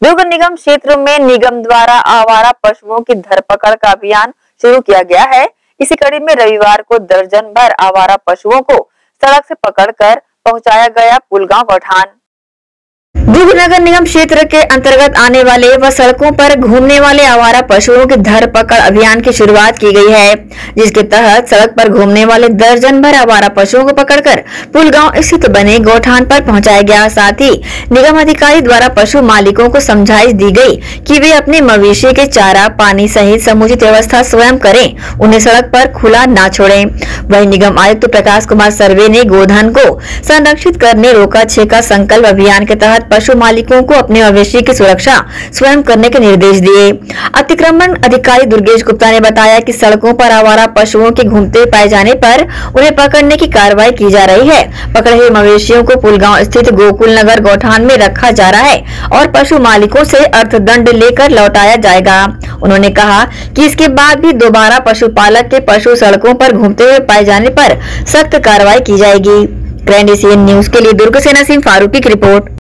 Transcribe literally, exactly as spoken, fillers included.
दुर्ग निगम क्षेत्र में निगम द्वारा आवारा पशुओं की धरपकड़ का अभियान शुरू किया गया है। इसी कड़ी में रविवार को दर्जन भर आवारा पशुओं को सड़क से पकड़कर पहुंचाया गया पुलगांव गौठान। दुर्ग नगर निगम क्षेत्र के अंतर्गत आने वाले व सड़कों पर घूमने वाले आवारा पशुओं की धरपकड़ अभियान की शुरुआत की गई है, जिसके तहत सड़क पर घूमने वाले दर्जन भर आवारा पशुओं को पकड़कर पुलगांव स्थित बने गौठान पर पहुंचाया गया। साथ ही निगम अधिकारी द्वारा पशु मालिकों को समझाइश दी गई कि वे अपने मवेशी के चारा पानी सहित समुचित व्यवस्था स्वयं करें, उन्हें सड़क पर खुला न छोड़ें। वहीं निगम आयुक्त प्रकाश कुमार सर्वे ने गोधन को संरक्षित करने रोका छेका संकल्प अभियान के तहत पशु मालिकों को अपने मवेशी की सुरक्षा स्वयं करने के निर्देश दिए। अतिक्रमण अधिकारी दुर्गेश गुप्ता ने बताया कि सड़कों पर आवारा पशुओं के घूमते पाए जाने पर उन्हें पकड़ने की कार्रवाई की जा रही है। पकड़े हुए मवेशियों को पुलगांव स्थित गोकुल नगर गौठान में रखा जा रहा है और पशु मालिकों से अर्थदंड लेकर लौटाया जाएगा। उन्होंने कहा कि इसके बाद भी दोबारा पशुपालक के पशु सड़कों पर घूमते हुए पाए जाने पर सख्त कार्रवाई की जाएगी। ग्रैंड एशियन न्यूज के लिए दुर्ग से नसीम फारूकी की रिपोर्ट।